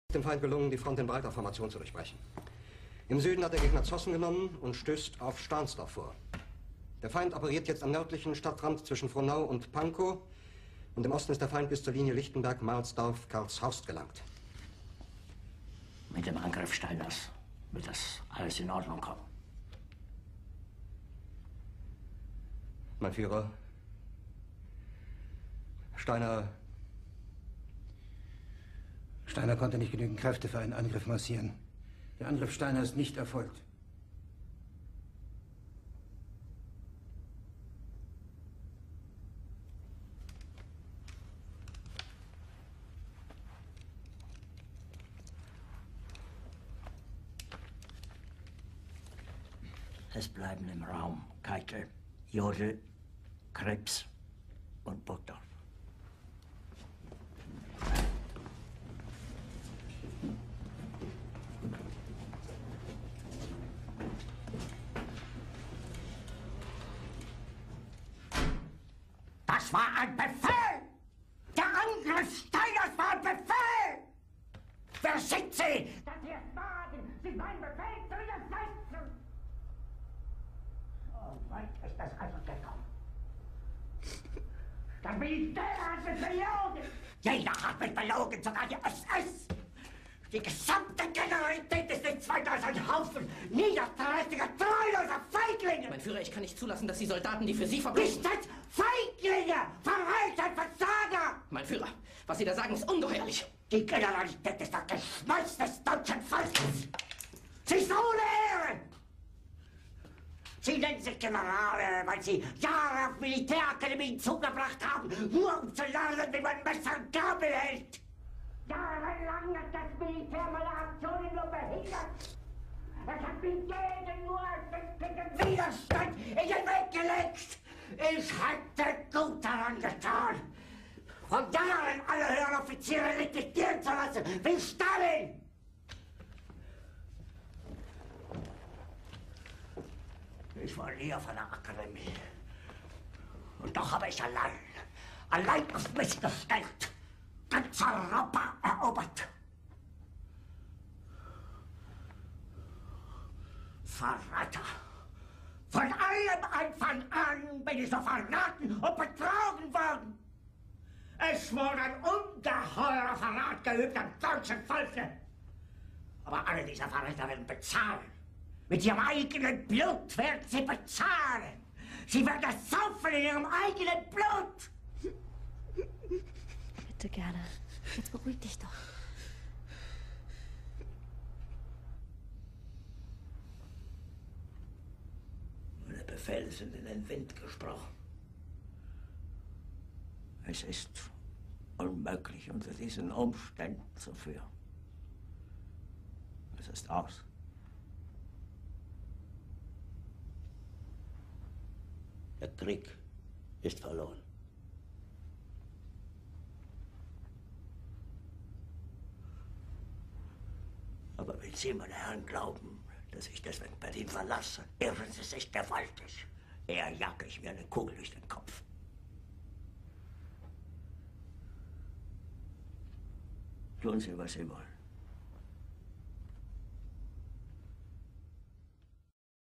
Dem Feind gelungen, die Front in breiter Formation zu durchbrechen. Im Süden hat der Gegner Zossen genommen und stößt auf Stahnsdorf vor. Der Feind operiert jetzt am nördlichen Stadtrand zwischen Frohnau und Pankow und im Osten ist der Feind bis zur Linie Lichtenberg-Marsdorf-Karlshorst gelangt. Mit dem Angriff Steiners wird das alles in Ordnung kommen. Mein Führer, Steiner konnte nicht genügend Kräfte für einen Angriff massieren. Der Angriff Steiner ist nicht erfolgt. Es bleiben im Raum Keitel, Jodl, Krebs und Burgdorf. Das war ein Befehl! Der Angriff Steiners war ein Befehl! Wer sind Sie, dass Sie es wagen, sich meinen Befehl zu widersetzen? So weit ist das also gekommen. Das Militär hat mich belogen! Jeder hat mich belogen, sogar die SS! Die gesamte Generalität ist nichts weiter als ein Haufen niederträchtiger, treuloser Feiglinge! Mein Führer, ich kann nicht zulassen, dass die Soldaten, die für Sie verbringen... Nicht als Feiglinge! Verreiter, Versager! Mein Führer, was Sie da sagen, ist ungeheuerlich. Die Generalität ist das Geschmeiß des deutschen Volkes! Sie ist ohne Ehre! Sie nennen sich Generale, weil Sie Jahre auf Militärakademien zugebracht haben, nur um zu lernen, wie man Messer und Gabel hält! Jahrelang hat das Militär meine Aktionen nur behindert. Es hat mir jeden nur als Widerstand in den Weg gelegt. Ich hätte gut daran getan, von Jahren alle höheren Offiziere liquidieren zu lassen, wie Stalin. Ich war nie auf einer Akademie. Und doch habe ich allein auf mich gestellt, ganz Europa erobert. Verräter! Von allem Anfang an bin ich so verraten und betrogen worden. Es wurde ein ungeheurer Verrat geübt am deutschen Volke. Aber alle diese Verräter werden bezahlen. Mit ihrem eigenen Blut werden sie bezahlen. Sie werden das saufen in ihrem eigenen Blut. Bitte gerne. Jetzt beruhig dich doch. Meine Befehle sind in den Wind gesprochen. Es ist unmöglich, unter diesen Umständen zu führen. Es ist aus. Der Krieg ist verloren. Aber wenn Sie, meine Herren, glauben, dass ich deswegen Berlin verlasse, irren Sie sich gewaltig. Eher jage ich mir eine Kugel durch den Kopf. Tun Sie, was Sie wollen.